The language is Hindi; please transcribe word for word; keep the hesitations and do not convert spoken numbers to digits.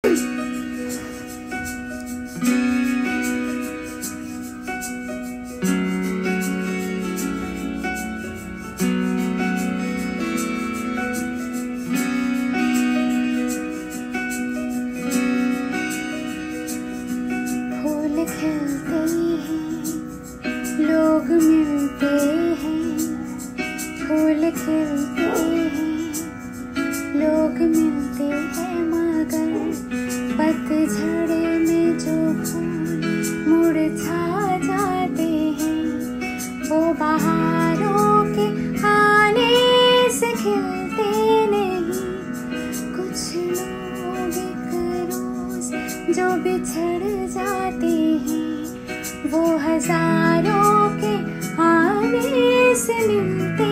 खिलते हैं, लोग मिलते हैं। फूल खिलते हैं, लोग मिलते हैं, मगर पतझड़ में जो फूल मुरझा जाते हैं, वो बहारों के आने से खिलते नहीं। कुछ लोग एक रोज जो बिछड़ जाते हैं, वो हजारों के आने से मिलते